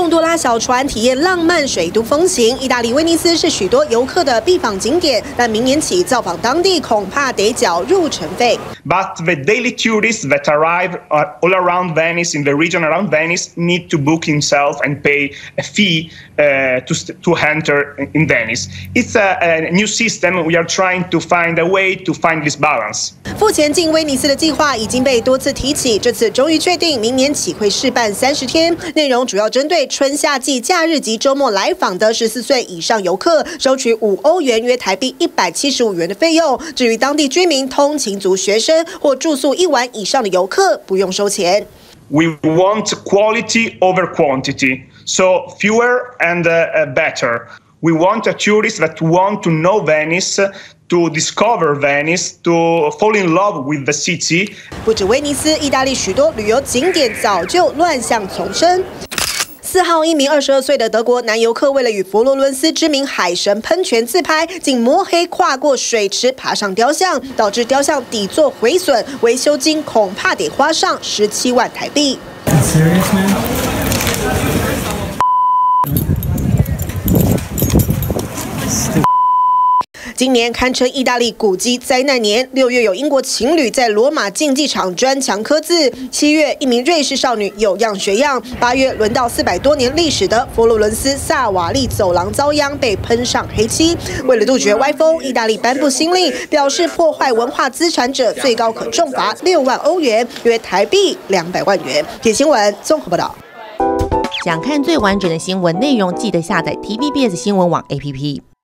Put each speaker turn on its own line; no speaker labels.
贡多拉小船体验浪漫水都风情。意大利威尼斯是许多游客的必访景点，但明年起造访当地恐怕得缴入城费。
But the daily tourists that arrive all around Venice, in the region around Venice, need to book himself and pay a fee to enter in Venice. It's a new system. We are trying to find a way to find this balance.
付钱进威尼斯的计划已经被多次提起，这次终于确定，明年起会试办30天，内容主要针对春夏季假日及周末来访的14岁以上游客，收取5欧元（约台币175元）的费用。至于当地居民、通勤族、学生或住宿1晚以上的游客，不用收钱。
We want quality over quantity, so fewer and better. We want a tourist that want to know Venice, to discover Venice, to fall in love with the city.
不止威尼斯，意大利许多旅游景点早就乱象丛生。4号，一名22岁的德国男游客为了与佛罗伦斯知名海神喷泉自拍，竟摸黑跨过水池爬上雕像，导致雕像底座毁损，维修金恐怕得花上17万台币。今年堪称意大利古迹灾难年。6月有英国情侣在罗马竞技场砖墙刻字；7月一名瑞士少女有样学样；8月轮到400多年历史的佛罗伦斯萨瓦利走廊遭殃，被喷上黑漆。为了杜绝歪风，意大利颁布新令，表示破坏文化资产者最高可重罚6万欧元（约台币200万元）。铁新闻综合报道。
想看最完整的新闻内容，记得下载 TVBS 新闻网 APP。